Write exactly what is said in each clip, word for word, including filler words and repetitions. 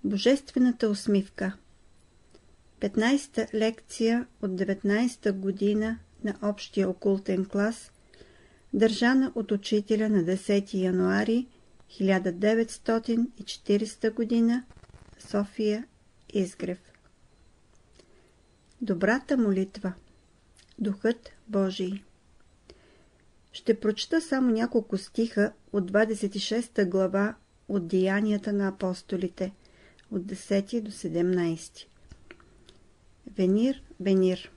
Божествената усмивка. петнайсета лекция от деветнайсета година на общия окултен клас, държана от учителя на десети януари хиляда деветстотин и четиридесета година, София, Изгрев. Добрата молитва. Духът Божий. Ще прочета само няколко стиха от двадесет и шеста глава от Деянията на апостолите, от десети до седемнайсети. Венир, Венир.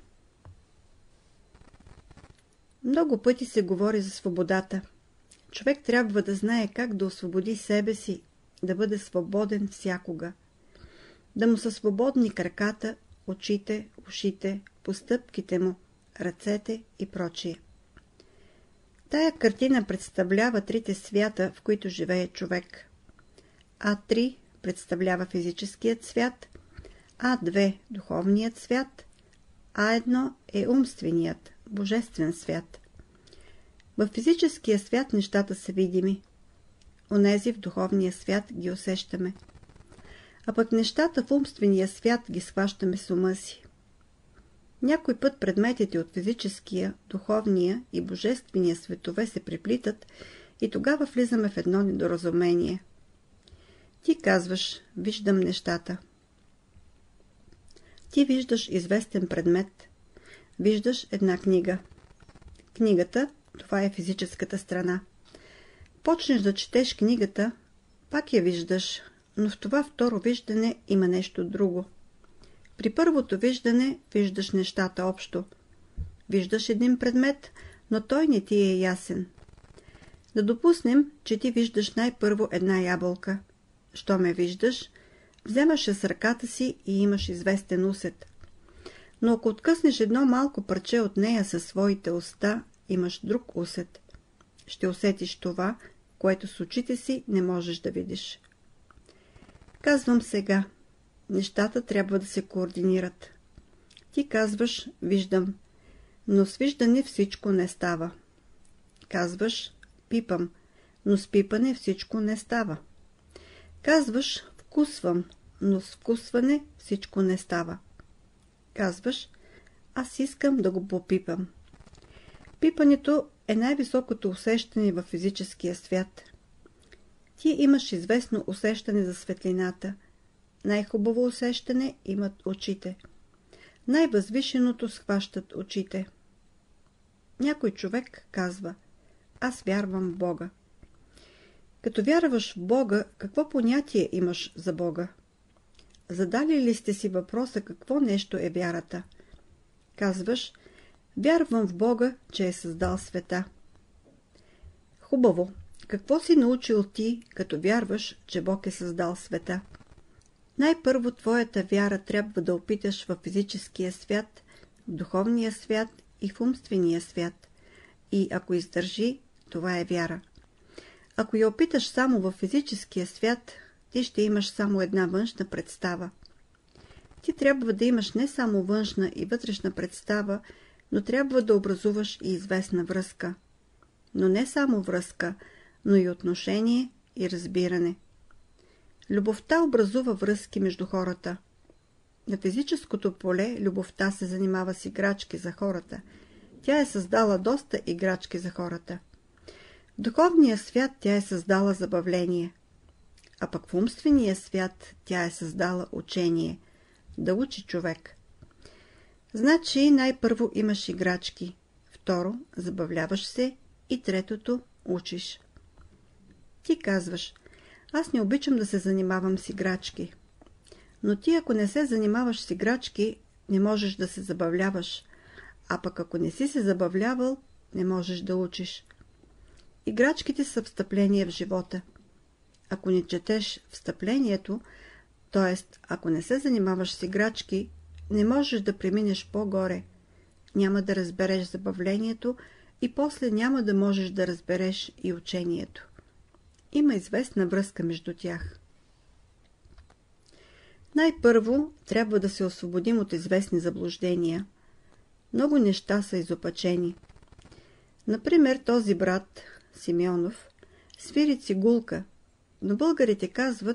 Много пъти се говори за свободата. Човек трябва да знае как да освободи себе си, да бъде свободен всякога. Да му са свободни краката, очите, ушите, постъпките му, ръцете и прочие. Тая картина представлява трите свята, в които живее човек. А три представлява физическият свят, А две – духовният свят, А едно е умственият, божествен свят. В физическия свят нещата са видими. Онези в духовния свят ги усещаме. А пък нещата в умствения свят ги схващаме с ума си. Някой път предметите от физическия, духовния и божествения светове се преплитат и тогава влизаме в едно недоразумение. Ти казваш, виждам нещата. Ти виждаш известен предмет. Виждаш една книга. Книгата, това е физическата страна. Почнеш да четеш книгата, пак я виждаш, но в това второ виждане има нещо друго. При първото виждане виждаш нещата общо. Виждаш един предмет, но той не ти е ясен. Да допуснем, че ти виждаш най-първо една ябълка. Що ме виждаш? Вземаш я с ръката си и имаш известен усет. Но ако откъснеш едно малко парче от нея със своите уста, имаш друг усет. Ще усетиш това, което с очите си не можеш да видиш. Казвам сега. Нещата трябва да се координират. Ти казваш, виждам, но с виждане всичко не става. Казваш, пипам, но с пипане всичко не става. Казваш, вкусвам, но с вкусване всичко не става. Казваш, аз искам да го попипам. Пипането е най-високото усещане във физическия свят. Ти имаш известно усещане за светлината. Най-хубаво усещане имат очите. Най-възвишеното схващат очите. Някой човек казва, аз вярвам в Бога. Като вярваш в Бога, какво понятие имаш за Бога? Задали ли сте си въпроса какво нещо е вярата? Казваш, вярвам в Бога, че е създал света. Хубаво. Какво си научил ти, като вярваш, че Бог е създал света? Най-първо твоята вяра трябва да опиташ в физическия свят, в духовния свят и в умствения свят. И ако издържи, това е вяра. Ако я опиташ само в физическия свят, ти ще имаш само една външна представа. Ти трябва да имаш не само външна и вътрешна представа, но трябва да образуваш и известна връзка. Но не само връзка, но и отношение и разбиране. Любовта образува връзки между хората. На физическото поле любовта се занимава с играчки за хората. Тя е създала доста играчки за хората. В духовния свят тя е създала забавление. А пък в умствения свят тя е създала учение. Да учи човек. Значи най-първо имаш играчки. Второ, забавляваш се. И третото, учиш. Ти казваш, аз не обичам да се занимавам с играчки. Но ти, ако не се занимаваш с играчки, не можеш да се забавляваш. А пък ако не си се забавлявал, не можеш да учиш. Играчките са встъпление в живота. Ако не четеш встъплението, т.е. ако не се занимаваш с играчки, не можеш да преминеш по-горе. Няма да разбереш забавлението и после няма да можеш да разбереш и учението. Има известна връзка между тях. Най-първо трябва да се освободим от известни заблуждения. Много неща са изопачени. Например, този брат, Симеонов, свири цигулка, но българите казват,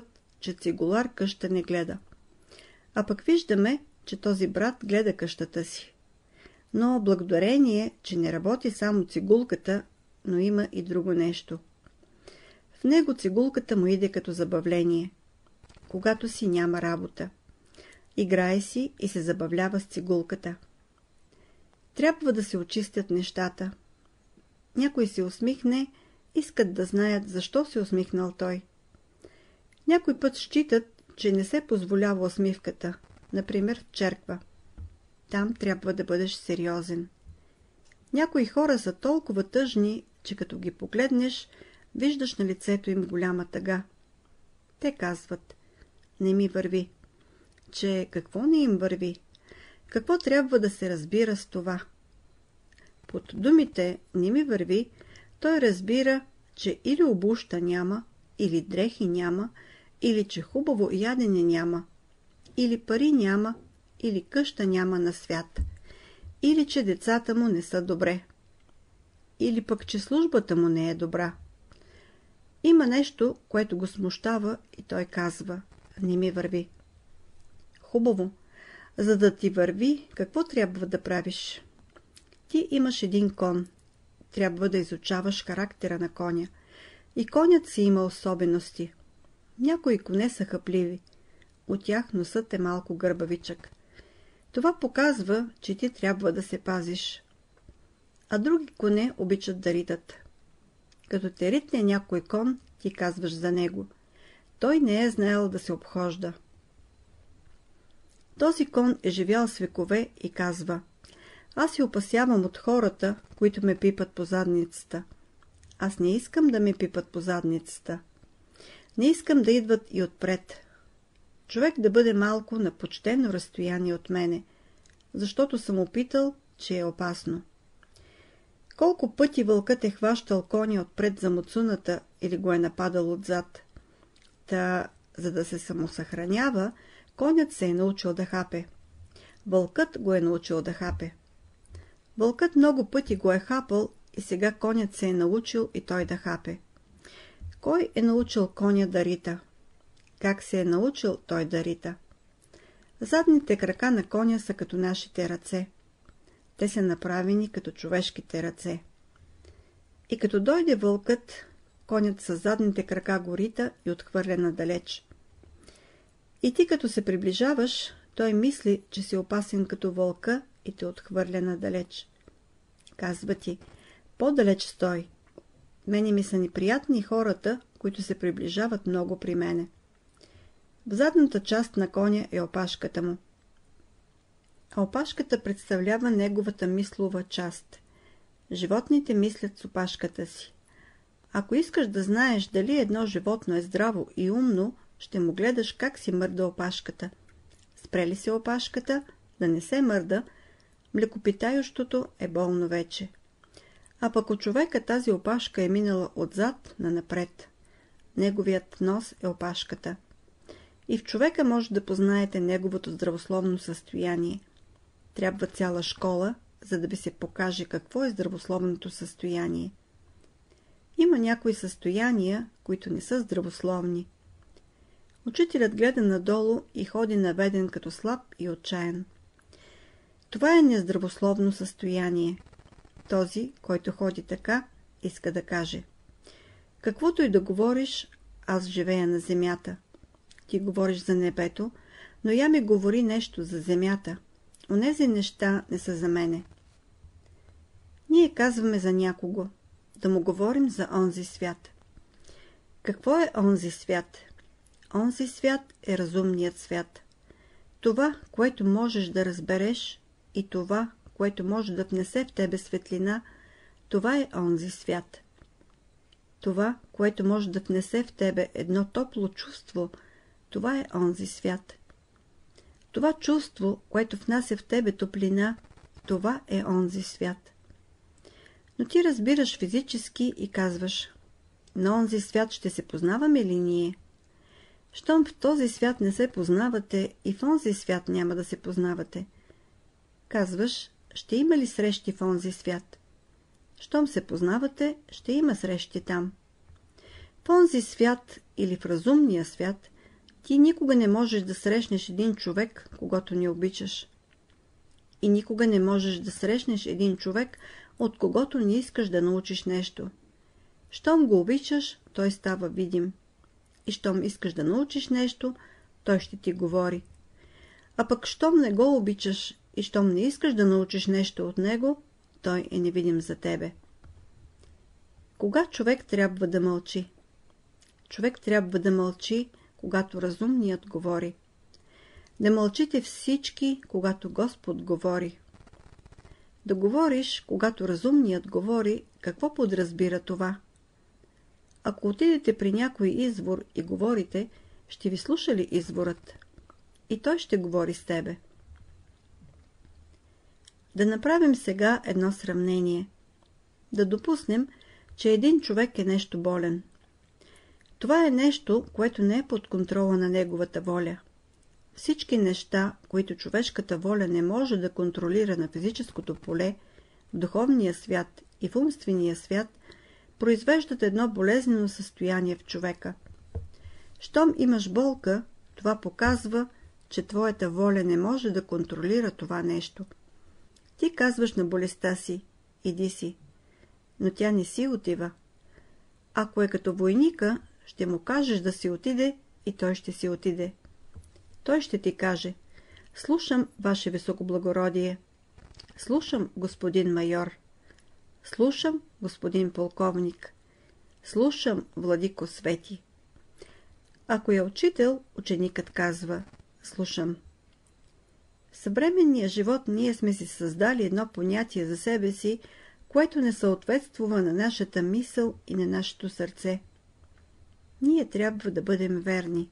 че цигулар къща не гледа. А пък виждаме, че този брат гледа къщата си. Но благодарение, че не работи само цигулката, но има и друго нещо. В него цигулката му иде като забавление, когато си няма работа. Играе си и се забавлява с цигулката. Трябва да се очистят нещата. Някой се усмихне, искат да знаят защо се усмихнал той. Някой път считат, че не се позволява усмивката, например в черква. Там трябва да бъдеш сериозен. Някои хора са толкова тъжни, че като ги погледнеш, виждаш на лицето им голяма тъга. Те казват: не ми върви. Че какво не им върви? Какво трябва да се разбира с това? Под думите не ми върви, той разбира, че или обуща няма, или дрехи няма, или че хубаво ядене няма, или пари няма, или къща няма на свят, или че децата му не са добре, или пък че службата му не е добра. Има нещо, което го смущава и той казва: не ми върви. Хубаво, за да ти върви, какво трябва да правиш? Ти имаш един кон. Трябва да изучаваш характера на коня. И конят си има особености. Някои коне са хъпливи. От тях носът е малко гърбавичък. Това показва, че ти трябва да се пазиш. А други коне обичат да ритат. Като те ритне някой кон, ти казваш за него: той не е знаел да се обхожда. Този кон е живял с векове и казва: аз се опасявам от хората, които ме пипат по задницата. Аз не искам да ме пипат по задницата. Не искам да идват и отпред. Човек да бъде малко на почтено разстояние от мене, защото съм опитал, че е опасно. Колко пъти вълкът е хващал коня отпред за муцуната или го е нападал отзад. Та, за да се самосъхранява, конят се е научил да хапе. Вълкът го е научил да хапе. Вълкът много пъти го е хапал и сега конят се е научил и той да хапе. Кой е научил коня да рита? Как се е научил той да рита? Задните крака на коня са като нашите ръце. Те са направени като човешките ръце. И като дойде вълкът, конят със задните крака го рита и отхвърля надалеч. И ти като се приближаваш, той мисли, че си опасен като вълка и те отхвърля надалеч. Казва ти: по-далеч стой. Мене ми са неприятни хората, които се приближават много при мене. В задната част на коня е опашката му. А опашката представлява неговата мислова част. Животните мислят с опашката си. Ако искаш да знаеш дали едно животно е здраво и умно, ще му гледаш как си мърда опашката. Спре ли се опашката, да не се мърда, млекопитающото е болно вече. А пък от човека тази опашка е минала отзад на напред. Неговият нос е опашката. И в човека може да познаете неговото здравословно състояние. Трябва цяла школа, за да ви се покаже какво е здравословното състояние. Има някои състояния, които не са здравословни. Учителят гледа надолу и ходи наведен като слаб и отчаян. Това е нездравословно състояние. Този, който ходи така, иска да каже: каквото и да говориш, аз живея на земята. Ти говориш за небето, но я ми говори нещо за земята. Онези неща не са за мене. Ние казваме за някого, да му говорим за онзи свят. Какво е онзи свят? Онзи свят е разумният свят. Това, което можеш да разбереш, и това, което може да внесе в тебе светлина, това е онзи свят. Това, което може да внесе в тебе едно топло чувство, това е онзи свят. Това чувство, което внася в тебе топлина, това е онзи свят. Но ти разбираш физически и казваш: на онзи свят ще се познаваме ли ние? Щом в този свят не се познавате, и в онзи свят няма да се познавате. Казваш: ще има ли срещи в онзи свят? Щом се познавате, ще има срещи там. В онзи свят или в разумния свят Ти никога не можеш да срещнеш един човек, когато не обичаш. И никога не можеш да срещнеш един човек, от когото не искаш да научиш нещо. Щом го обичаш, той става видим. И щом искаш да научиш нещо, той ще ти говори. А пък щом не го обичаш и щом не искаш да научиш нещо от него, той е невидим за тебе. Кога човек трябва да мълчи? Човек трябва да мълчи, когато разумният говори. Да мълчите всички, когато Господ говори. Да говориш, когато разумният говори, какво подразбира това? Ако отидете при някой извор и говорите, ще ви слуша ли изворът? И той ще говори с тебе. Да направим сега едно сравнение. Да допуснем, че един човек е нещо болен. Това е нещо, което не е под контрола на неговата воля. Всички неща, които човешката воля не може да контролира на физическото поле, в духовния свят и в умствения свят, произвеждат едно болезнено състояние в човека. Щом имаш болка, това показва, че твоята воля не може да контролира това нещо. Ти казваш на болестта си, иди си, но тя не си отива. Ако е като войника, ще му кажеш да си отиде и той ще си отиде. Той ще ти каже: слушам, ваше високоблагородие, слушам, господин майор, слушам, господин полковник, слушам, владико Свети. Ако е учител, ученикът казва: слушам. В съвременния живот ние сме си създали едно понятие за себе си, което не съответствува на нашата мисъл и на нашето сърце. Ние трябва да бъдем верни.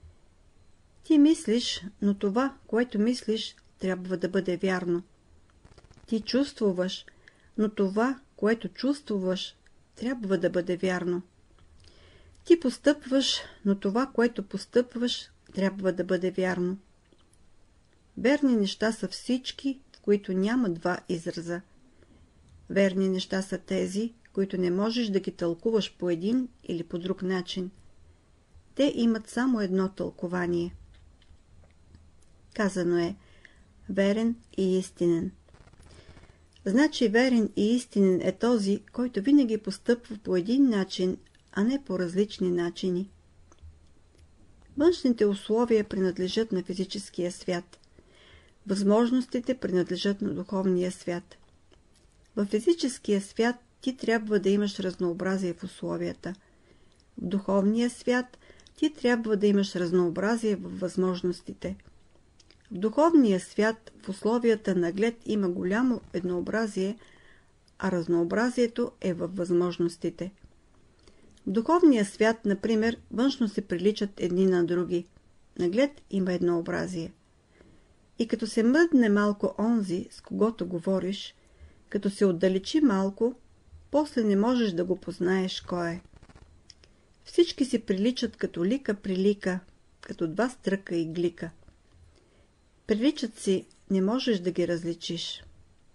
Ти мислиш, но това, което мислиш, трябва да бъде вярно. Ти чувствуваш, но това, което чувствуваш, трябва да бъде вярно. Ти постъпваш, но това, което постъпваш, трябва да бъде вярно. Верни неща са всички, в които няма два израза. Верни неща са тези, които не можеш да ги тълкуваш по един или по друг начин. Те имат само едно тълкование. Казано е: верен и истинен. Значи верен и истинен е този, който винаги постъпва по един начин, а не по различни начини. Външните условия принадлежат на физическия свят. Възможностите принадлежат на духовния свят. В физическия свят ти трябва да имаш разнообразие в условията. В духовния свят ти трябва да имаш разнообразие в възможностите. В духовния свят в условията наглед има голямо еднообразие, а разнообразието е във възможностите. В духовния свят, например, външно се приличат едни на други. Наглед има еднообразие. И като се мръдне малко онзи, с когото говориш, като се отдалечи малко, после не можеш да го познаеш кой е. Всички си приличат като лика при лика, като два стръка и глика. Приличат си, не можеш да ги различиш.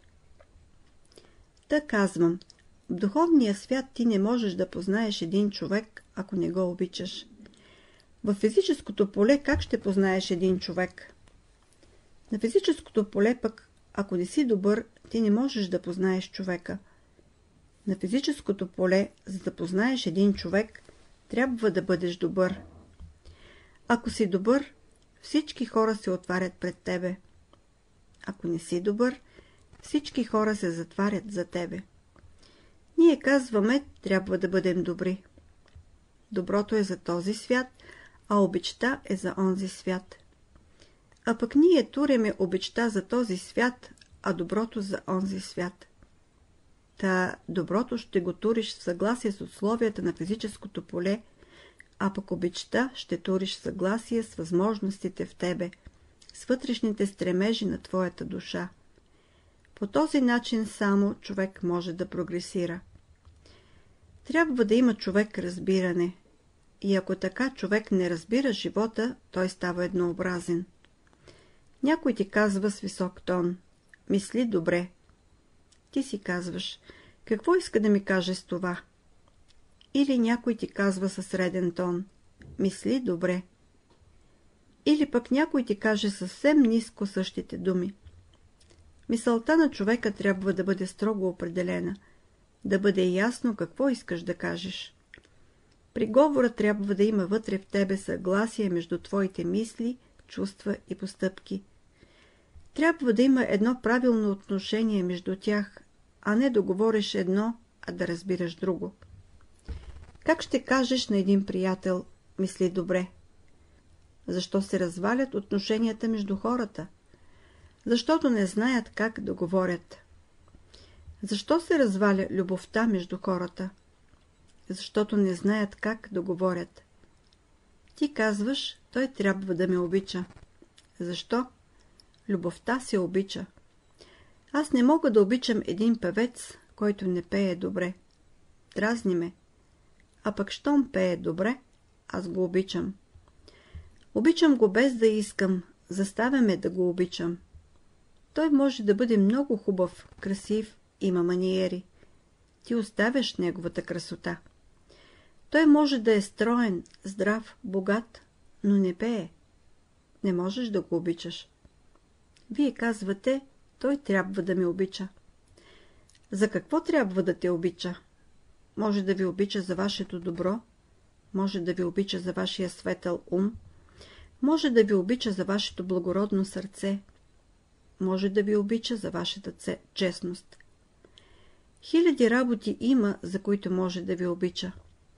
Та казвам, в духовния свят ти не можеш да познаеш един човек, ако не го обичаш. В физическото поле как ще познаеш един човек? На физическото поле пък, ако не си добър, ти не можеш да познаеш човека. На физическото поле, за да познаеш един човек, трябва да бъдеш добър. Ако си добър, всички хора се отварят пред тебе. Ако не си добър, всички хора се затварят за тебе. Ние казваме, трябва да бъдем добри. Доброто е за този свят, а обичта е за онзи свят. А пък ние туреме обичта за този свят, а доброто за онзи свят. Та доброто ще го туриш в съгласие с условията на физическото поле, а пък обичта ще туриш в съгласие с възможностите в тебе, с вътрешните стремежи на твоята душа. По този начин само човек може да прогресира. Трябва да има човек разбиране. И ако така човек не разбира живота, той става еднообразен. Някой ти казва с висок тон: мисли добре. Ти си казваш: какво иска да ми каже с това? Или някой ти казва със среден тон: мисли добре. Или пък някой ти каже съвсем ниско същите думи. Мисълта на човека трябва да бъде строго определена, да бъде ясно какво искаш да кажеш. При говора трябва да има вътре в тебе съгласие между твоите мисли, чувства и постъпки. Трябва да има едно правилно отношение между тях, а не да говориш едно, а да разбираш друго. Как ще кажеш на един приятел, мисли добре? Защо се развалят отношенията между хората? Защото не знаят как да говорят. Защо се разваля любовта между хората? Защото не знаят как да говорят. Ти казваш, той трябва да ме обича. Защо? Любовта се обича. Аз не мога да обичам един певец, който не пее добре. Дразни ме. А пък щом пее добре, аз го обичам. Обичам го без да искам, заставя ме да го обичам. Той може да бъде много хубав, красив, има маниери. Ти оставяш неговата красота. Той може да е строен, здрав, богат, но не пее. Не можеш да го обичаш. Вие казвате, той трябва да ме обича. За какво трябва да те обича? Може да ви обича за вашето добро, може да ви обича за вашия светъл ум, може да ви обича за вашето благородно сърце, може да ви обича за вашата честност. Хиляди работи има, за които може да ви обича.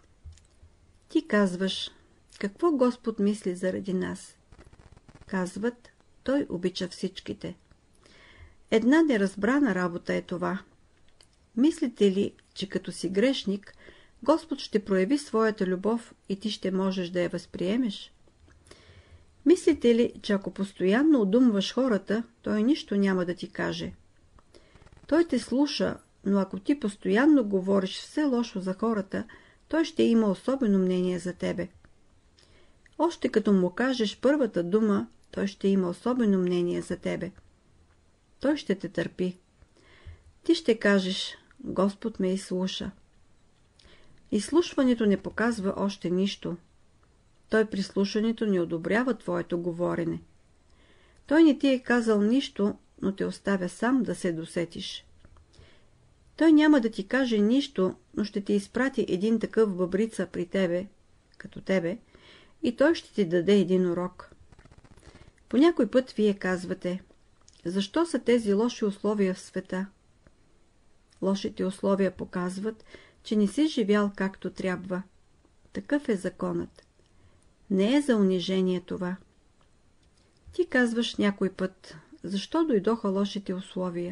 Ти казваш, какво Господ мисли заради нас? Казват, той обича всичките. Една неразбрана работа е това. Мислите ли, че като си грешник, Господ ще прояви своята любов и ти ще можеш да я възприемеш? Мислите ли, че ако постоянно одумваш хората, той нищо няма да ти каже? Той те слуша, но ако ти постоянно говориш все лошо за хората, той ще има особено мнение за тебе. Още като му кажеш първата дума, той ще има особено мнение за тебе. Той ще те търпи. Ти ще кажеш, Господ ме изслуша. Изслушването не показва още нищо. Той при слушането не одобрява твоето говорене. Той не ти е казал нищо, но те оставя сам да се досетиш. Той няма да ти каже нищо, но ще ти изпрати един такъв бъбрица при тебе, като тебе, и той ще ти даде един урок. По някой път вие казвате, защо са тези лоши условия в света? Лошите условия показват, че не си живял както трябва. Такъв е законът. Не е за унижение това. Ти казваш някой път, защо дойдоха лошите условия?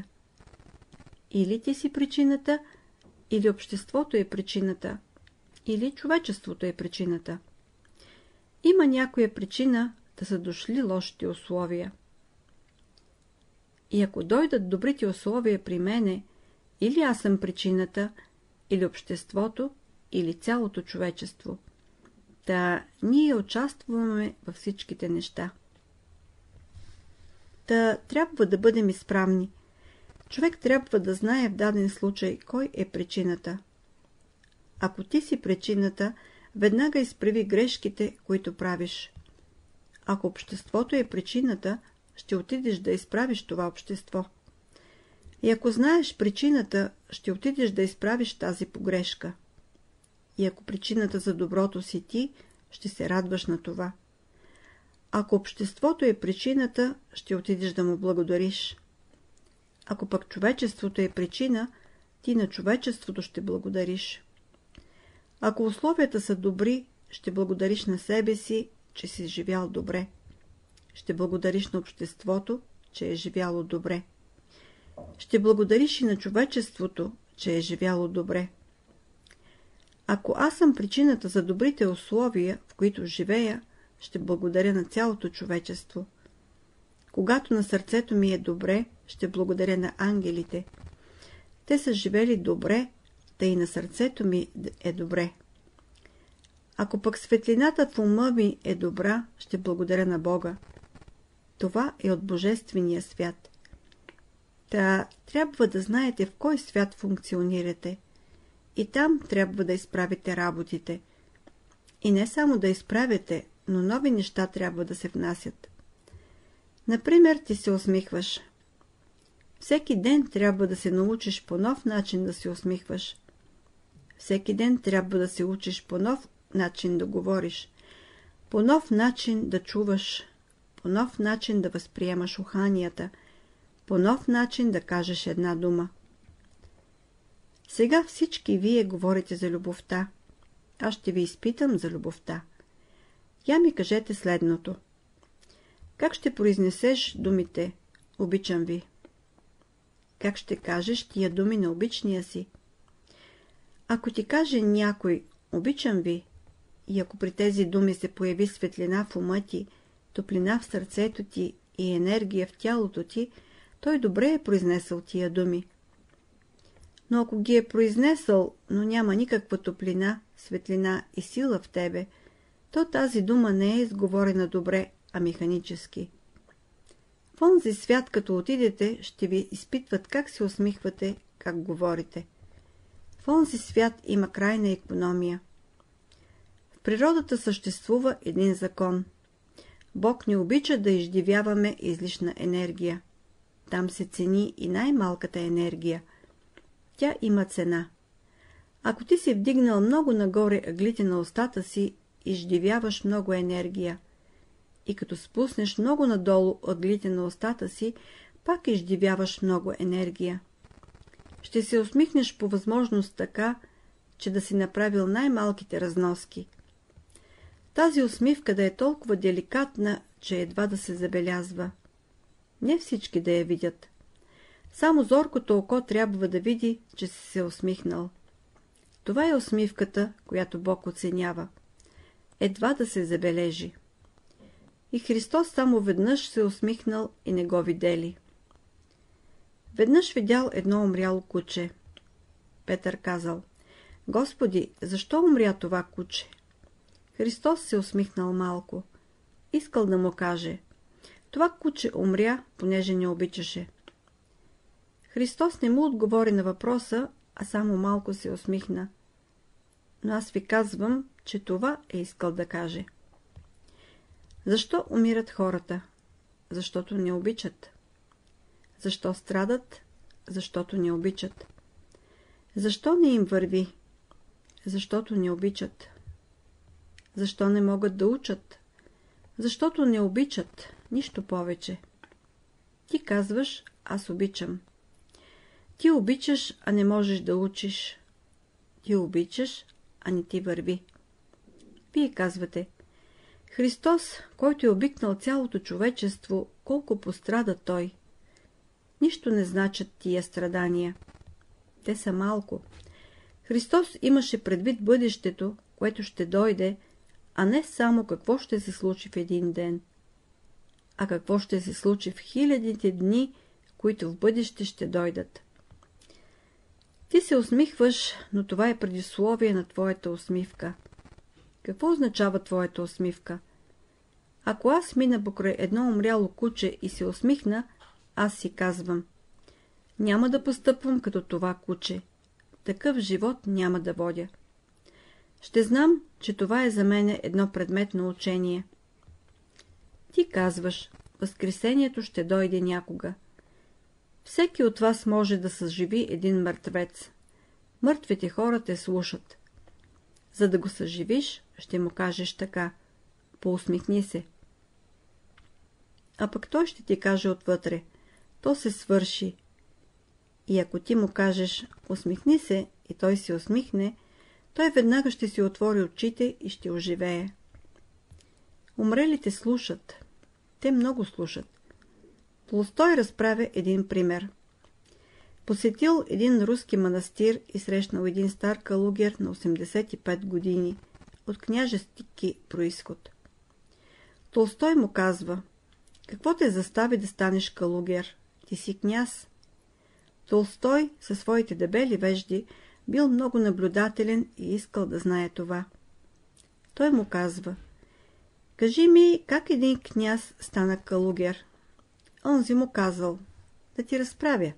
Или ти си причината, или обществото е причината, или човечеството е причината. Има някоя причина да са дошли лошите условия. И ако дойдат добрите условия при мене, или аз съм причината, или обществото, или цялото човечество. Та ние участваме във всичките неща. Та трябва да бъдем изправни. Човек трябва да знае в даден случай кой е причината. Ако ти си причината, веднага изправи грешките, които правиш. Ако обществото е причината, ще отидеш да изправиш това общество. И ако знаеш причината, ще отидеш да изправиш тази погрешка. И ако причината за доброто си ти, ще се радваш на това. Ако обществото е причината, ще отидеш да му благодариш. Ако пък човечеството е причина, ти на човечеството ще благодариш. Ако условията са добри, ще благодариш на себе си, че си живял добре. Ще благодариш на обществото, че е живяло добре. Ще благодариш и на човечеството, че е живяло добре. Ако аз съм причината за добрите условия, в които живея, ще благодаря на цялото човечество. Когато на сърцето ми е добре, ще благодаря на ангелите. Те са живели добре, да и на сърцето ми е добре. Ако пък светлината в ума ми е добра, ще благодаря на Бога. Това е от Божествения свят. Та трябва да знаете в кой свят функционирате. И там трябва да изправите работите. И не само да изправите, но нови неща трябва да се внасят. Например, ти се усмихваш. Всеки ден трябва да се научиш по нов начин да се усмихваш. Всеки ден трябва да се учиш по нов начин да говориш, по нов начин да чуваш, по нов начин да възприемаш уханията, по нов начин да кажеш една дума. Сега всички вие говорите за любовта. Аз ще ви изпитам за любовта. Я ми кажете следното. Как ще произнесеш думите «Обичам ви»? Как ще кажеш тия думи на обичния си? Ако ти каже някой «Обичам ви» и ако при тези думи се появи светлина в ума ти, топлина в сърцето ти и енергия в тялото ти, той добре е произнесъл тия думи. Но ако ги е произнесъл, но няма никаква топлина, светлина и сила в тебе, то тази дума не е изговорена добре, а механически. В онзи свят, като отидете, ще ви изпитват как се усмихвате, как говорите. В онзи свят има крайна икономия. В природата съществува един закон. Бог не обича да издивяваме излишна енергия. Там се цени и най-малката енергия. Тя има цена. Ако ти си вдигнал много нагоре ъглите на устата си, издивяваш много енергия. И като спуснеш много надолу ъглите на устата си, пак издивяваш много енергия. Ще се усмихнеш по възможност така, че да си направил най-малките разноски. Тази усмивка да е толкова деликатна, че едва да се забелязва. Не всички да я видят. Само зоркото око трябва да види, че си се усмихнал. Това е усмивката, която Бог оценява. Едва да се забележи. И Христос само веднъж се усмихнал и не го видели. Веднъж видял едно умряло куче. Петър казал: Господи, защо умря това куче? Христос се усмихнал малко. Искал да му каже: това куче умря, понеже не обичаше. Христос не му отговори на въпроса, а само малко се усмихна. Но аз ви казвам, че това е искал да каже. Защо умират хората? Защото не обичат. Защо страдат? Защото не обичат. Защо не им върви? Защото не обичат. Защо не могат да учат? Защото не обичат, нищо повече. Ти казваш: аз обичам. Ти обичаш, а не можеш да учиш. Ти обичаш, а не ти върви. Вие казвате: Христос, който е обикнал цялото човечество, колко пострада Той. Нищо не значат тия страдания. Те са малко. Христос имаше предвид бъдещето, което ще дойде, а не само какво ще се случи в един ден, а какво ще се случи в хилядите дни, които в бъдеще ще дойдат. Ти се усмихваш, но това е предисловие на твоята усмивка. Какво означава твоята усмивка? Ако аз мина покрай едно умряло куче и се усмихна, аз си казвам: няма да постъпвам като това куче. Такъв живот няма да водя. Ще знам, че това е за мене едно предметно учение. Ти казваш: Възкресението ще дойде някога. Всеки от вас може да съживи един мъртвец. Мъртвите хора те слушат. За да го съживиш, ще му кажеш така: поусмихни се. А пък той ще ти каже отвътре: то се свърши. И ако ти му кажеш: усмихни се, и той се усмихне, той веднага ще си отвори очите и ще оживее. Умрелите слушат. Те много слушат. Толстой разправя един пример. Посетил един руски манастир и срещнал един стар калугер на осемдесет и пет години, от княжески произход. Толстой му казва: какво те застави да станеш калугер? Ти си княз. Толстой със своите дебели вежди бил много наблюдателен и искал да знае това. Той му казва: кажи ми, как един княз стана калугер? Онзи му казал: да ти разправя.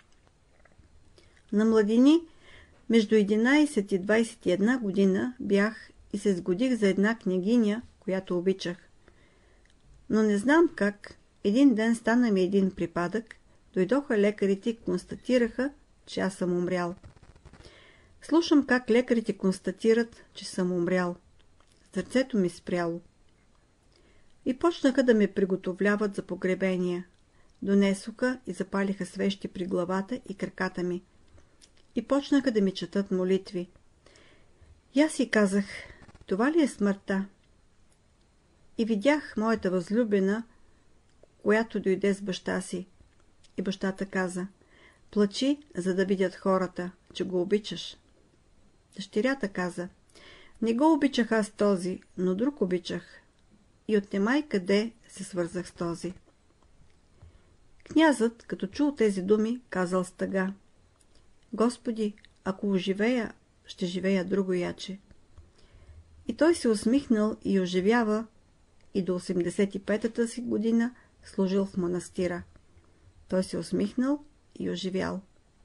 На младини, между единайсет и двайсет и една година, бях и се сгодих за една княгиня, която обичах. Но не знам как, един ден стана ми един припадък, дойдоха лекарите и констатираха, че аз съм умрял. Слушам как лекарите констатират, че съм умрял. Сърцето ми спряло. И почнаха да ме приготовляват за погребения. Донесоха и запалиха свещи при главата и краката ми. И почнаха да ми четат молитви. И аз си казах, това ли е смъртта? И видях моята възлюбена, която дойде с баща си. И бащата каза, плачи, за да видят хората, че го обичаш. Дъщерята каза, не го обичах аз този, но друг обичах. И от немай къде се свързах с този. Князът, като чул тези думи, казал с тъга, Господи, ако оживея, ще живея друго яче. И той се усмихнал и оживява, и до осемдесет и петата си година служил в манастира. Той се усмихнал и оживял.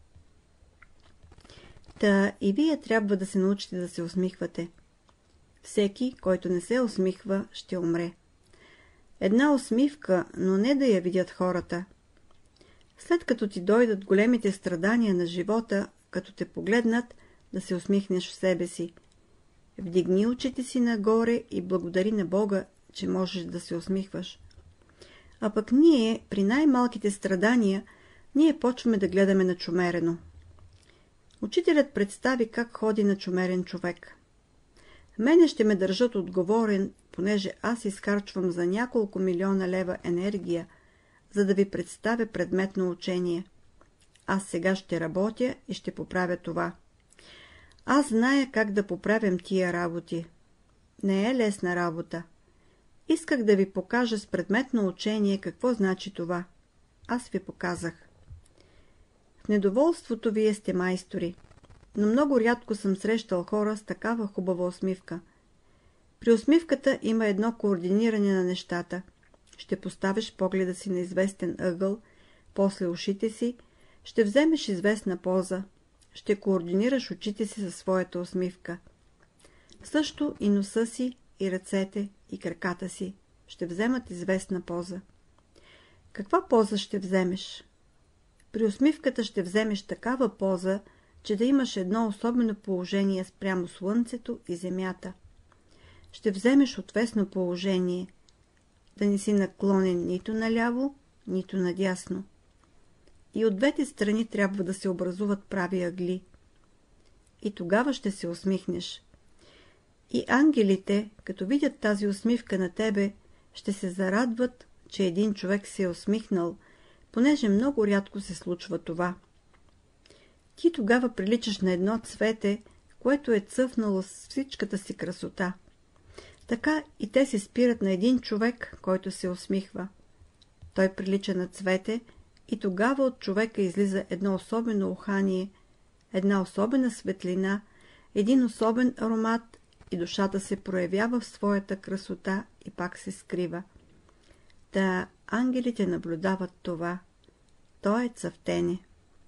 Та и вие трябва да се научите да се усмихвате. Всеки, който не се усмихва, ще умре. Една усмивка, но не да я видят хората. След като ти дойдат големите страдания на живота, като те погледнат, да се усмихнеш в себе си. Вдигни очите си нагоре и благодари на Бога, че можеш да се усмихваш. А пък ние, при най-малките страдания, ние почваме да гледаме начумерено. Учителят представи как ходи начумерен човек. Мене ще ме държат отговорен, понеже аз изхарчвам за няколко милиона лева енергия, за да ви представя предметно учение. Аз сега ще работя и ще поправя това. Аз зная как да поправям тия работи. Не е лесна работа. Исках да ви покажа с предметно учение какво значи това. Аз ви показах. В недоволството вие сте майстори, но много рядко съм срещал хора с такава хубава усмивка. При усмивката има едно координиране на нещата. Ще поставиш погледа си на известен ъгъл, после ушите си, ще вземеш известна поза, ще координираш очите си със своята усмивка. Също и носа си, и ръцете, и краката си ще вземат известна поза. Каква поза ще вземеш? При усмивката ще вземеш такава поза, че да имаш едно особено положение спрямо слънцето и земята. Ще вземеш отвесно положение, да не си наклонен нито наляво, нито надясно. И от двете страни трябва да се образуват прави ъгли. И тогава ще се усмихнеш. И ангелите, като видят тази усмивка на тебе, ще се зарадват, че един човек се е усмихнал, понеже много рядко се случва това. Ти тогава приличаш на едно цвете, което е цъфнало с всичката си красота. Така и те се спират на един човек, който се усмихва. Той прилича на цвете и тогава от човека излиза едно особено ухание, една особена светлина, един особен аромат и душата се проявява в своята красота и пак се скрива. Та ангелите наблюдават това. То е цъфтене.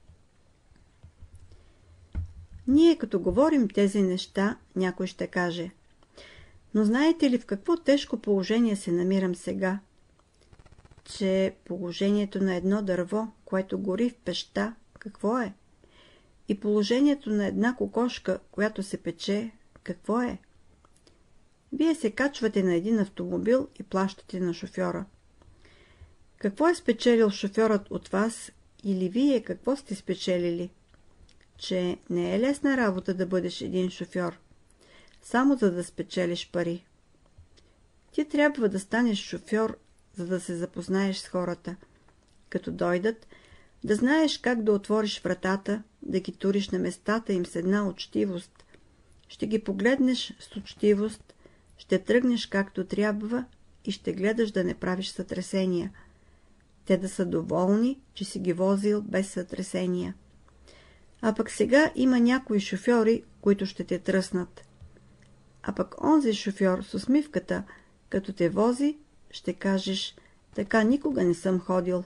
Ние като говорим тези неща, някой ще каже: но знаете ли в какво тежко положение се намирам сега? Че положението на едно дърво, което гори в пещта, какво е? И положението на една кокошка, която се пече, какво е? Вие се качвате на един автомобил и плащате на шофьора. Какво е спечелил шофьорът от вас или вие какво сте спечелили? Че не е лесна работа да бъдеш един шофьор, само за да спечелиш пари. Ти трябва да станеш шофьор, за да се запознаеш с хората. Като дойдат, да знаеш как да отвориш вратата, да ги туриш на местата им с една учтивост. Ще ги погледнеш с учтивост, ще тръгнеш както трябва и ще гледаш да не правиш сътресения. Те да са доволни, че си ги возил без сътресения. А пък сега има някои шофьори, които ще те тръснат. А пък онзи шофьор с усмивката, като те вози, ще кажеш: така никога не съм ходил.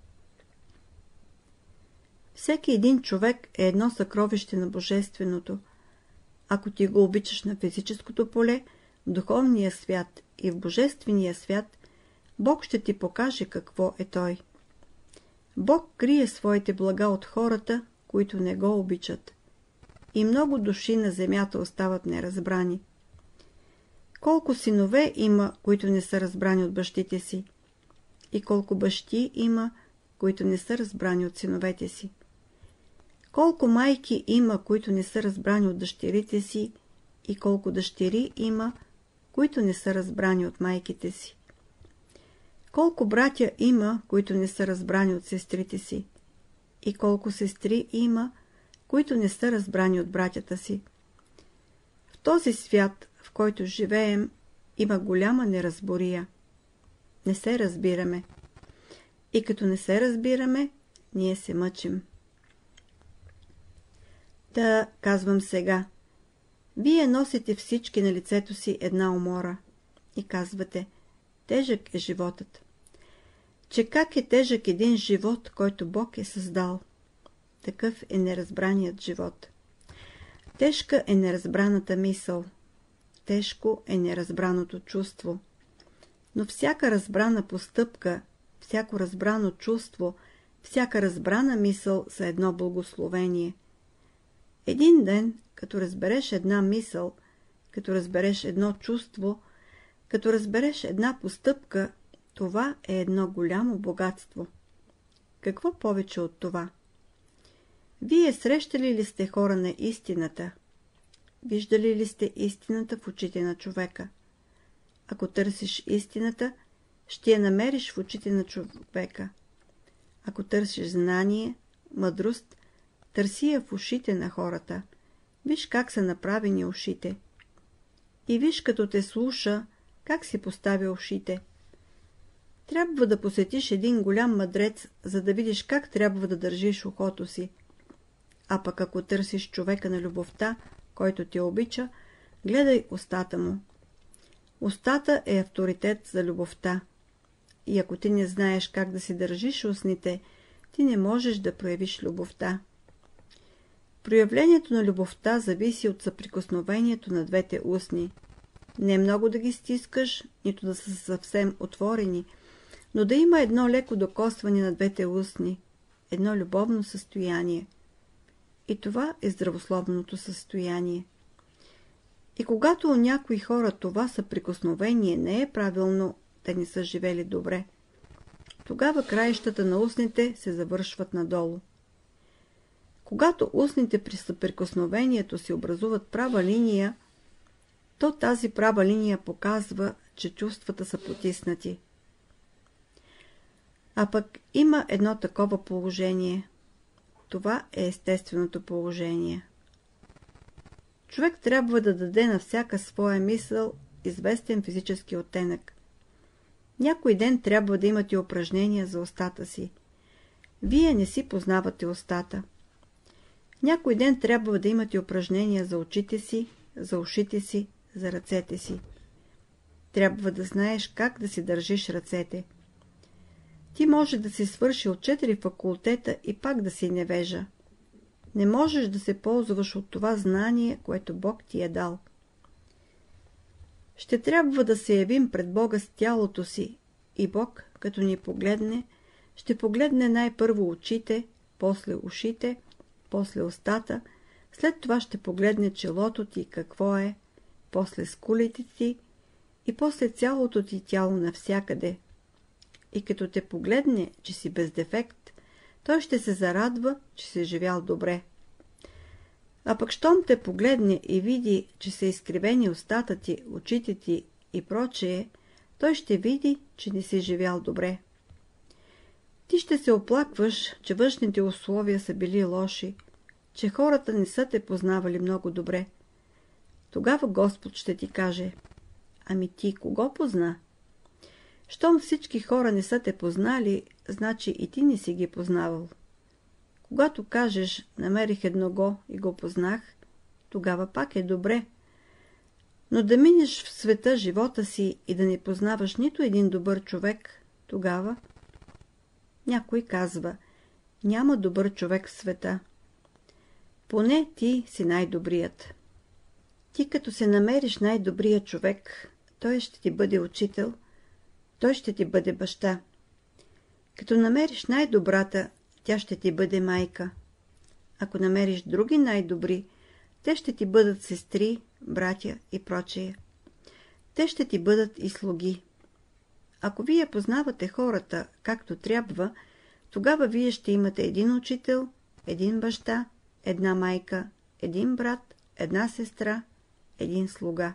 Всеки един човек е едно съкровище на Божественото. Ако ти го обичаш на физическото поле, в духовния свят и в Божествения свят Бог ще ти покаже какво е Той. Бог крие своите блага от хората, които не го обичат. И много души на земята остават неразбрани. Колко синове има, които не са разбрани от бащите си, и колко бащи има, които не са разбрани от синовете си. Колко майки има, които не са разбрани от дъщерите си, и колко дъщери има, които не са разбрани от майките си. Колко братя има, които не са разбрани от сестрите си, и колко сестри има, които не са разбрани от братята си. В този свят, в който живеем, има голяма неразбория. Не се разбираме. И като не се разбираме, ние се мъчим. Та, казвам сега, вие носите всички на лицето си една умора и казвате, тежък е животът. Че как е тежък един живот, който Бог е създал? Такъв е неразбраният живот. Тежка е неразбраната мисъл. Тежко е неразбраното чувство. Но всяка разбрана постъпка, всяко разбрано чувство, всяка разбрана мисъл са едно благословение. Един ден, като разбереш една мисъл, като разбереш едно чувство, като разбереш една постъпка, това е едно голямо богатство. Какво повече от това? Вие срещали ли сте хора на истината? Виждали ли сте истината в очите на човека? Ако търсиш истината, ще я намериш в очите на човека. Ако търсиш знание, мъдрост, търси я в ушите на хората. Виж как са направени ушите. И виж като те слуша, как си поставя ушите. Трябва да посетиш един голям мъдрец, за да видиш как трябва да държиш ухото си. А пък ако търсиш човека на любовта, който те обича, гледай устата му. Устата е авторитет за любовта. И ако ти не знаеш как да си държиш устните, ти не можеш да проявиш любовта. Проявлението на любовта зависи от съприкосновението на двете устни. Не много да ги стискаш, нито да са съвсем отворени, но да има едно леко докосване на двете устни, едно любовно състояние. И това е здравословното състояние. И когато у някои хора това съприкосновение не е правилно, те не са живели добре, тогава краищата на устните се завършват надолу. Когато устните при съприкосновението си образуват права линия, то тази права линия показва, че чувствата са потиснати. А пък има едно такова положение. Това е естественото положение. Човек трябва да даде на всяка своя мисъл известен физически оттенък. Някой ден трябва да имате упражнения за устата си. Вие не си познавате устата. Някой ден трябва да имате упражнения за очите си, за ушите си, за ръцете си. Трябва да знаеш как да си държиш ръцете. Ти може да си свърши от четири факултета и пак да си невежа. Не можеш да се ползваш от това знание, което Бог ти е дал. Ще трябва да се явим пред Бога с тялото си и Бог, като ни погледне, ще погледне най-първо очите, после ушите, после устата, след това ще погледне челото ти какво е, после скулите ти и после цялото ти тяло навсякъде. И като те погледне, че си без дефект, той ще се зарадва, че си живял добре. А пък щом те погледне и види, че са изкривени устата ти, очите ти и прочее, той ще види, че не си живял добре. Ти ще се оплакваш, че външните условия са били лоши, че хората не са те познавали много добре. Тогава Господ ще ти каже: ами ти кого позна? Щом всички хора не са те познали, значи и ти не си ги познавал. Когато кажеш: намерих едного и го познах, тогава пак е добре. Но да минеш в света живота си и да не познаваш нито един добър човек, тогава някой казва: няма добър човек в света. Поне ти си най-добрият. Ти като се намериш най-добрият човек, той ще ти бъде учител, той ще ти бъде баща. Като намериш най-добрата, тя ще ти бъде майка. Ако намериш други най-добри, те ще ти бъдат сестри, братя и прочее. Те ще ти бъдат и слуги. Ако вие познавате хората както трябва, тогава вие ще имате един учител, един баща, една майка, един брат, една сестра, един слуга.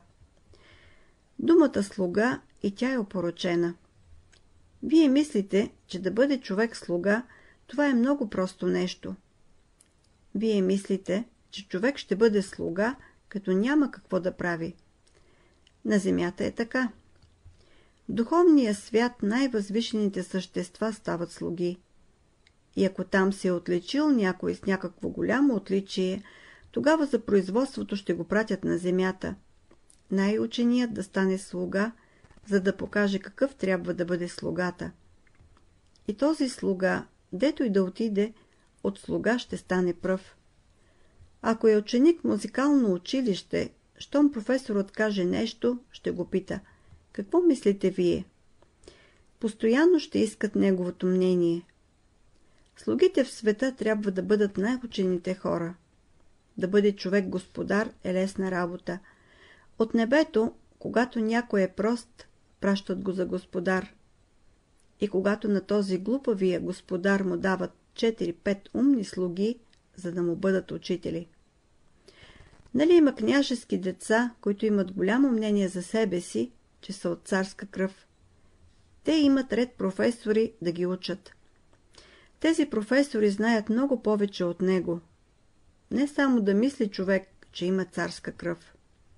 Думата слуга и тя е опорочена. Вие мислите, че да бъде човек слуга, това е много просто нещо. Вие мислите, че човек ще бъде слуга, като няма какво да прави. На земята е така. В духовния свят най-възвишените същества стават слуги. И ако там се е отличил някой с някакво голямо отличие, тогава за производството ще го пратят на земята. Най-ученият да стане слуга, за да покаже какъв трябва да бъде слугата. И този слуга, дето и да отиде, от слуга ще стане пръв. Ако е ученик в музикално училище, щом професорът каже нещо, ще го пита: какво мислите вие? Постоянно ще искат неговото мнение. Слугите в света трябва да бъдат най-учените хора. Да бъде човек господар е лесна работа. От небето, когато някой е прост, пращат го за господар. И когато на този глупавия господар му дават четири-пет умни слуги, за да му бъдат учители. Нали има княжески деца, които имат голямо мнение за себе си, че са от царска кръв? Те имат ред професори да ги учат. Тези професори знаят много повече от него. Не само да мисли човек, че има царска кръв.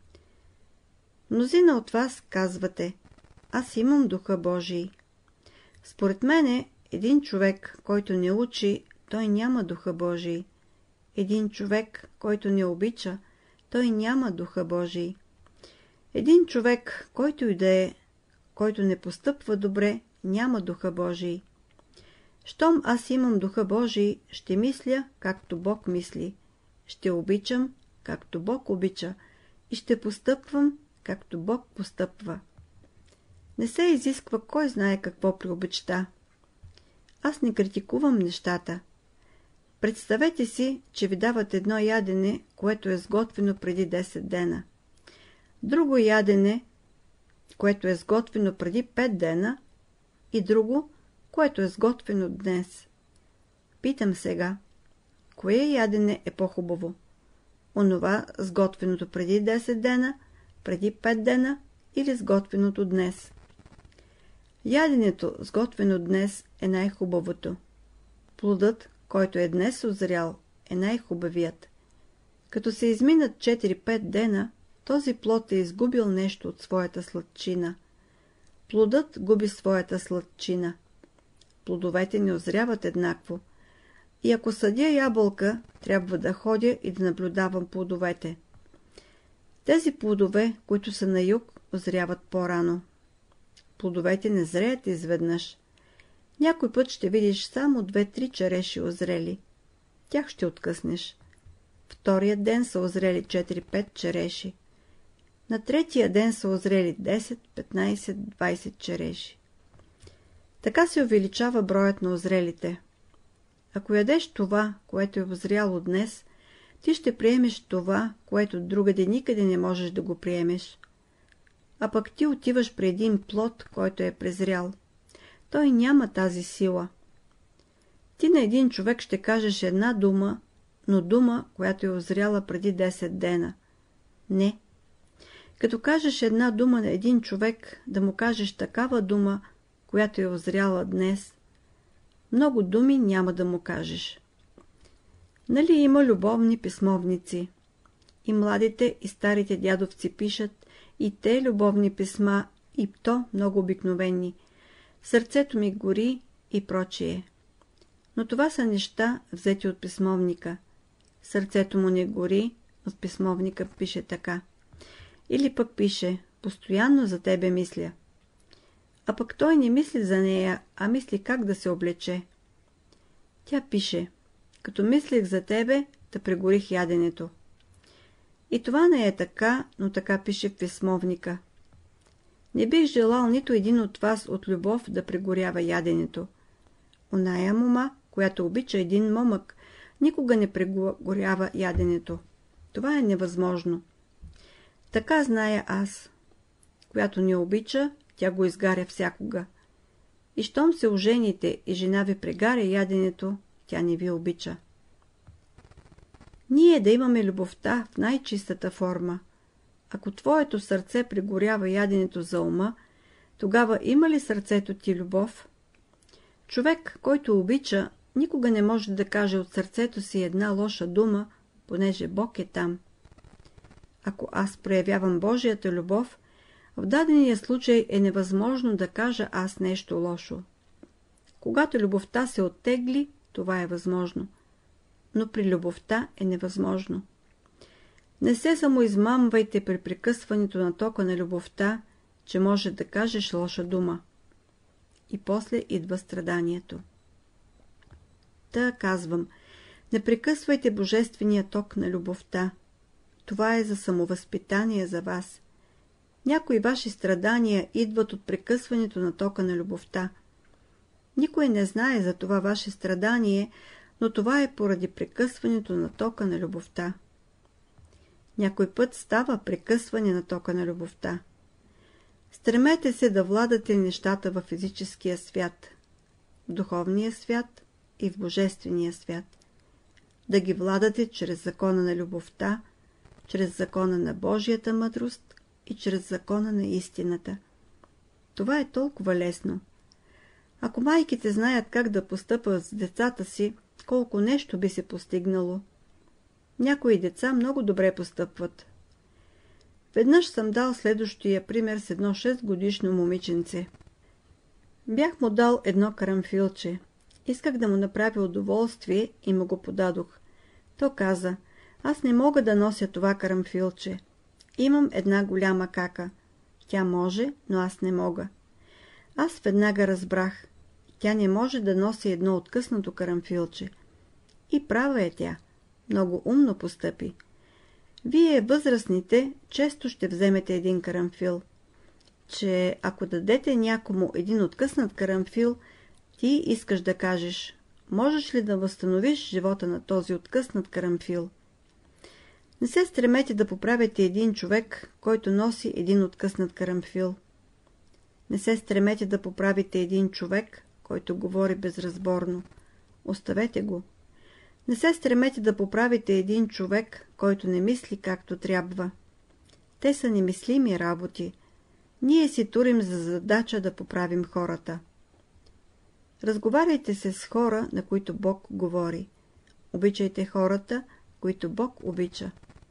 Мнозина от вас казвате: аз имам духа Божий. Според мене, един човек, който не учи, той няма духа Божий. Един човек, който не обича, той няма духа Божий. Един човек, който и да е, който не постъпва добре, няма духа Божий. Щом аз имам духа Божий, ще мисля, както Бог мисли, ще обичам, както Бог обича, и ще постъпвам, както Бог постъпва. Не се изисква кой знае какво при обичта. Аз не критикувам нещата. Представете си, че ви дават едно ядене, което е сготвено преди десет дена. Друго ядене, което е сготвено преди пет дена, и друго, което е сготвено днес. Питам сега, кое ядене е по-хубаво? Онова сготвеното преди десет дена, преди пет дена или сготвеното днес? Яденето, сготвено днес, е най-хубавото. Плодът, който е днес озрял, е най-хубавият. Като се изминат четири-пет дена, този плод е изгубил нещо от своята сладчина. Плодът губи своята сладчина. Плодовете не озряват еднакво. И ако съдя ябълка, трябва да ходя и да наблюдавам плодовете. Тези плодове, които са на юг, озряват по-рано. Плодовете не зреят изведнъж. Някой път ще видиш само две-три череши озрели. Тях ще откъснеш. Втория ден са озрели четири-пет череши. На третия ден са озрели десет, петнайсет, двайсет череши. Така се увеличава броят на озрелите. Ако ядеш това, което е озряло днес, ти ще приемеш това, което другаде никъде не можеш да го приемеш. А пък ти отиваш при един плод, който е презрял. Той няма тази сила. Ти на един човек ще кажеш една дума, но дума, която е озряла преди десет дена. Не. Като кажеш една дума на един човек, да му кажеш такава дума, която е озряла днес, много думи няма да му кажеш. Нали има любовни писмовници? И младите, и старите дядовци пишат и те любовни писма, и то много обикновени. Сърцето ми гори и прочие. Но това са неща, взети от писмовника. Сърцето му не гори, в писмовника пише така. Или пък пише: постоянно за тебе мисля. А пък той не мисли за нея, а мисли как да се облече. Тя пише: като мислех за тебе, да прегорих яденето. И това не е така, но така пише в писмовника. Не бих желал нито един от вас от любов да прегорява яденето. Оная мома, която обича един момък, никога не прегорява яденето. Това е невъзможно. Така зная аз. Която не обича, тя го изгаря всякога. И щом се ожените и жена ви прегаря яденето, тя не ви обича. Ние да имаме любовта в най-чистата форма. Ако твоето сърце прегорява яденето за ума, тогава има ли сърцето ти любов? Човек, който обича, никога не може да каже от сърцето си една лоша дума, понеже Бог е там. Ако аз проявявам Божията любов, в дадения случай е невъзможно да кажа аз нещо лошо. Когато любовта се оттегли, това е възможно. Но при любовта е невъзможно. Не се самоизмамвайте при прекъсването на тока на любовта, че може да кажеш лоша дума. И после идва страданието. Та казвам, не прекъсвайте божествения ток на любовта. Това е за самовъзпитание за вас. Някои ваши страдания идват от прекъсването на тока на любовта. Никой не знае за това ваше страдание, но това е поради прекъсването на тока на любовта. Някой път става прекъсване на тока на любовта. Стремете се да владате нещата във физическия свят, в духовния свят и в божествения свят. Да ги владате чрез закона на любовта, чрез закона на Божията мъдрост и чрез закона на истината. Това е толкова лесно. Ако майките знаят как да постъпват с децата си, колко нещо би се постигнало. Някои деца много добре постъпват. Веднъж съм дал следващия пример с едно шестгодишно момиченце. Бях му дал едно карамфилче. Исках да му направя удоволствие и му го подадох. То каза, аз не мога да нося това карамфилче. Имам една голяма кака. Тя може, но аз не мога. Аз веднага разбрах. Тя не може да носи едно откъснато карамфилче. И права е тя. Много умно постъпи. Вие, възрастните, често ще вземете един карамфил. Че ако дадете някому един откъснат карамфил, ти искаш да кажеш, можеш ли да възстановиш живота на този откъснат карамфил? Не се стремете да поправите един човек, който носи един откъснат карамфил. Не се стремете да поправите един човек, който говори безразборно. Оставете го. Не се стремете да поправите един човек, който не мисли както трябва. Те са немислими работи. Ние си турим за задача да поправим хората. Разговаряйте се с хора, на които Бог говори. Обичайте хората, които Бог обича.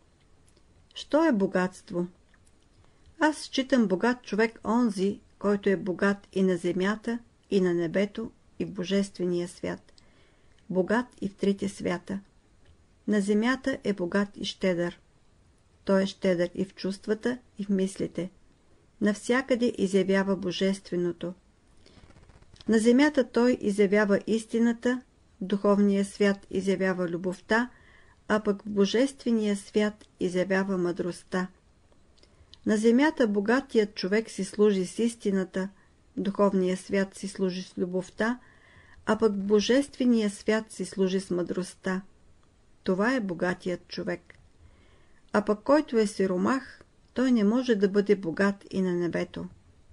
Що е богатство? Аз считам богат човек онзи, който е богат и на земята, и на небето, и в божествения свят. Богат и в трите свята. На земята е богат и щедър. Той е щедър и в чувствата, и в мислите. Навсякъде изявява божественото. На земята той изявява истината, в духовния свят изявява любовта, а пък в божествения свят изявява мъдростта. На земята богатият човек си служи с истината, в духовния свят си служи с любовта, а пък в божествения свят си служи с мъдростта. Това е богатият човек. А пък който е сиромах, той не може да бъде богат и на небето.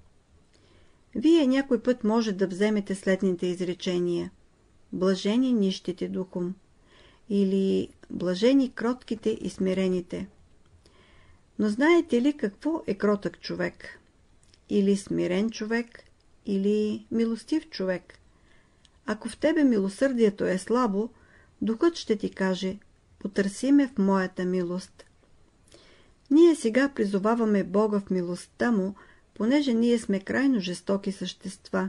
Вие някой път може да вземете следните изречения. Блажени нищите духом. Или блажени кротките и смирените. Но знаете ли какво е кротък човек? Или смирен човек, или милостив човек? Ако в тебе милосърдието е слабо, духът ще ти каже, потърси ме в моята милост. Ние сега призоваваме Бога в милостта му, понеже ние сме крайно жестоки същества.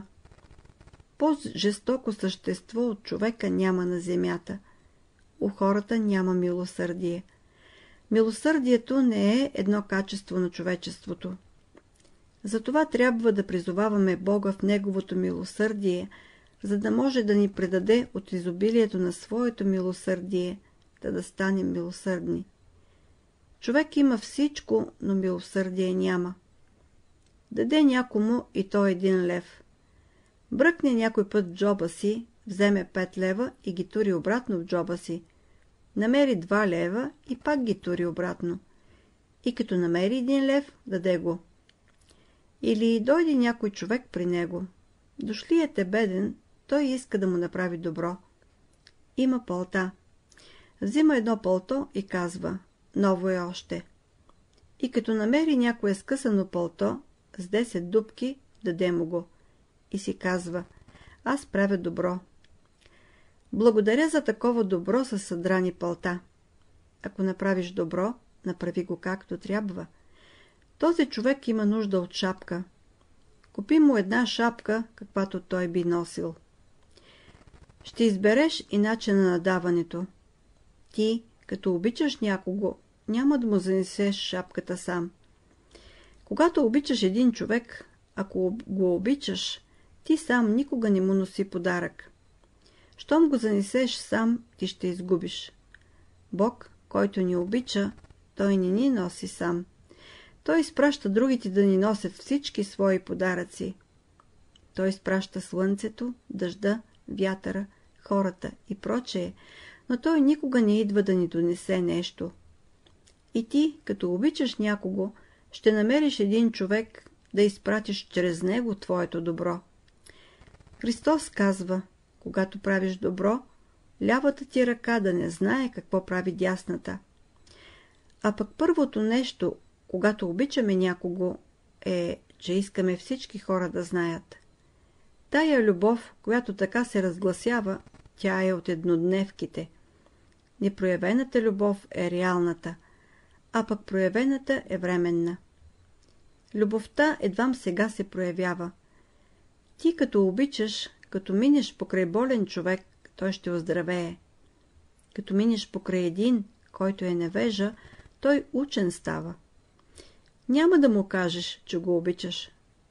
По-жестоко същество от човека няма на земята. У хората няма милосърдие. Милосърдието не е едно качество на човечеството. Затова трябва да призоваваме Бога в Неговото милосърдие, за да може да ни предаде от изобилието на своето милосърдие, да да станем милосърдни. Човек има всичко, но милосърдие няма. даде някому и то един лев. Бръкне някой път в джоба си, вземе пет лева и ги тури обратно в джоба си. Намери два лева и пак ги тури обратно. И като намери един лев, даде го. Или дойде някой човек при него. Дошлият е беден, той иска да му направи добро. Има палта. Взима едно палто и казва: ново е още. И като намери някое скъсано палто с десет дупки, даде му го. И си казва: аз правя добро. Благодаря за такова добро със съдрани палта. Ако направиш добро, направи го както трябва. Този човек има нужда от шапка. Купи му една шапка, каквато той би носил. Ще избереш и начина на даването. Ти, като обичаш някого, няма да му занесеш шапката сам. Когато обичаш един човек, ако го обичаш, ти сам никога не му носи подарък. Щом го занесеш сам, ти ще изгубиш. Бог, който ни обича, той не ни носи сам. Той изпраща другите да ни носят всички свои подаръци. Той изпраща слънцето, дъжда, вятъра, хората и прочее, но той никога не идва да ни донесе нещо. И ти, като обичаш някого, ще намериш един човек да изпратиш чрез него твоето добро. Христос казва: когато правиш добро, лявата ти ръка да не знае какво прави дясната. А пък първото нещо, когато обичаме някого, е, че искаме всички хора да знаят. Тая любов, която така се разгласява, тя е от еднодневките. Непроявената любов е реалната, а пък проявената е временна. Любовта едвам сега се проявява. Ти като обичаш, като минеш покрай болен човек, той ще оздравее. Като минеш покрай един, който е невежа, той учен става. Няма да му кажеш, че го обичаш.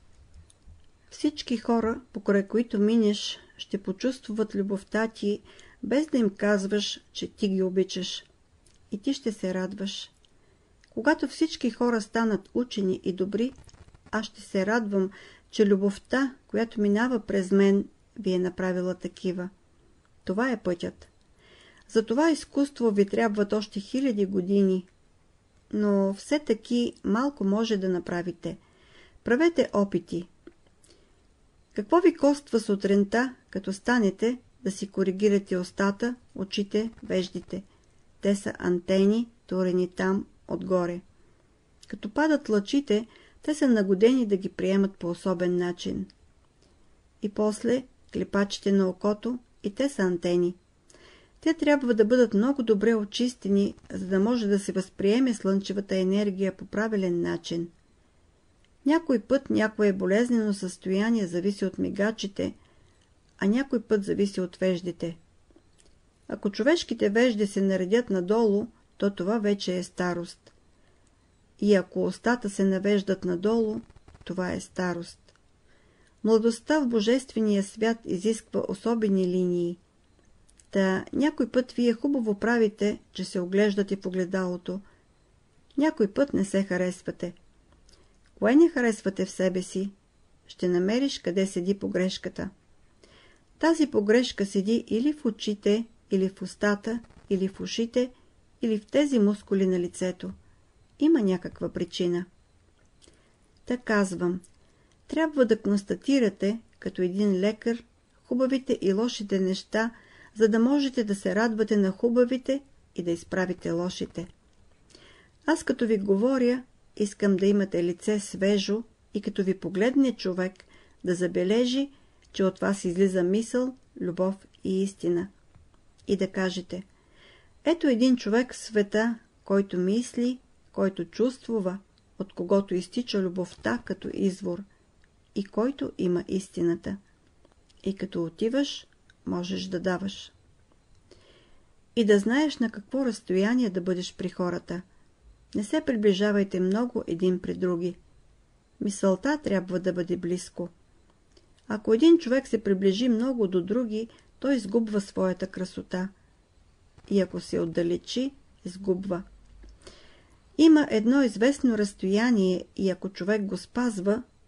Всички хора, покрай които минеш, ще почувстват любовта ти, без да им казваш, че ти ги обичаш. И ти ще се радваш. Когато всички хора станат учени и добри, аз ще се радвам, че любовта, която минава през мен, ви е направила такива. Това е пътят. За това изкуство ви трябват още хиляди години. Но все таки малко може да направите. Правете опити. Какво ви коства сутринта, като станете, да си коригирате устата, очите, веждите? Те са антени, турени там, отгоре. Като падат лъчите, те са нагодени да ги приемат по особен начин. И после клепачите на окото, и те са антени. Те трябва да бъдат много добре очистени, за да може да се възприеме слънчевата енергия по правилен начин. Някой път някое болезнено състояние зависи от мигачите, а някой път зависи от веждите. Ако човешките вежди се наредят надолу, то това вече е старост. И ако устата се навеждат надолу, това е старост. Младостта в божествения свят изисква особени линии. Та някой път вие хубаво правите, че се оглеждате в огледалото. Някой път не се харесвате. Кое не харесвате в себе си? Ще намериш къде седи погрешката. Тази погрешка седи или в очите, или в устата, или в ушите, или в тези мускули на лицето. Има някаква причина. Та казвам, трябва да констатирате, като един лекар, хубавите и лошите неща, за да можете да се радвате на хубавите и да изправите лошите. Аз като ви говоря, искам да имате лице свежо и като ви погледне човек, да забележи, че от вас излиза мисъл, любов и истина. И да кажете: ето един човек в света, който мисли, който чувствува, от когото изтича любовта като извор и който има истината. И като отиваш, можеш да даваш. И да знаеш на какво разстояние да бъдеш при хората. Не се приближавайте много един при други. Мисълта трябва да бъде близко. Ако един човек се приближи много до други, той изгубва своята красота. И ако се отдалечи, изгубва. Има едно известно разстояние и ако човек го спазва,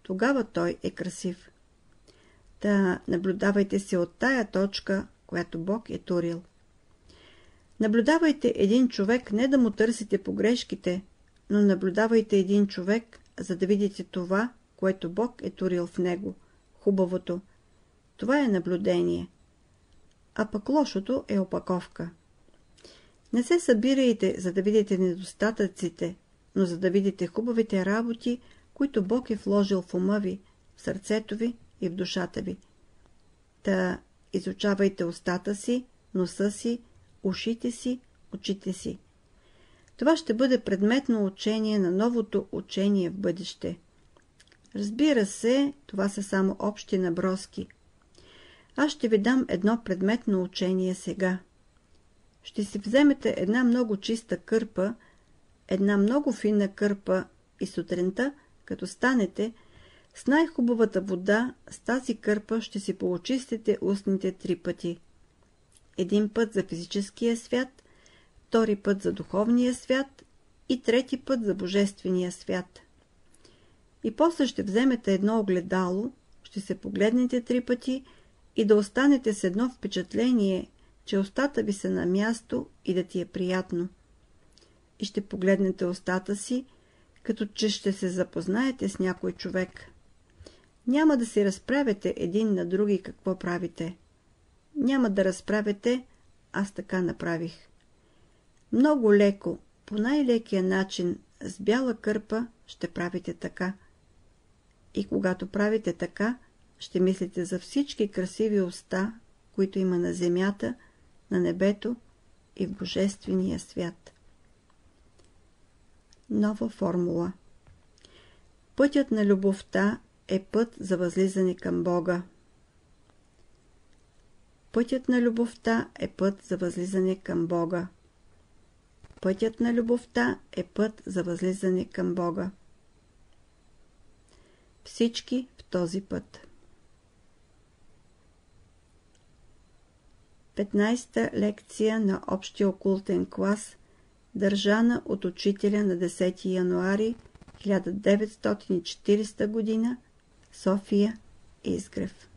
тогава той е красив. Та наблюдавайте се от тая точка, която Бог е турил. Наблюдавайте един човек не да му търсите погрешките, но наблюдавайте един човек, за да видите това, което Бог е турил в него, хубавото. Това е наблюдение. А пък лошото е опаковка. Не се събирайте, за да видите недостатъците, но за да видите хубавите работи, които Бог е вложил в ума ви, в сърцето ви и в душата ви. Та изучавайте устата си, носа си, ушите си, очите си. Това ще бъде предметно учение на новото учение в бъдеще. Разбира се, това са само общи наброски. Аз ще ви дам едно предметно учение сега. Ще си вземете една много чиста кърпа, една много финна кърпа и сутринта, като станете, с най-хубавата вода, с тази кърпа ще си поочистите устните три пъти. Един път за физическия свят, втори път за духовния свят и трети път за божествения свят. И после ще вземете едно огледало, ще се погледнете три пъти и да останете с едно впечатление, че устата ви са на място и да ти е приятно. И ще погледнете устата си, като че ще се запознаете с някой човек. Няма да си разправяте един на други какво правите. Няма да разправяте, аз така направих. Много леко, по най-лекия начин, с бяла кърпа ще правите така. И когато правите така, ще мислите за всички красиви уста, които има на земята, на небето и в божествения свят. Нова формула. Пътят на любовта е път за възлизане към Бога. Пътят на любовта е път за възлизане към Бога. Пътят на любовта е път за възлизане към Бога. Всички в този път. петнайсета лекция на общия окултен клас, държана от учителя на десети януари хиляда деветстотин и четиридесета година, София, Изгрев.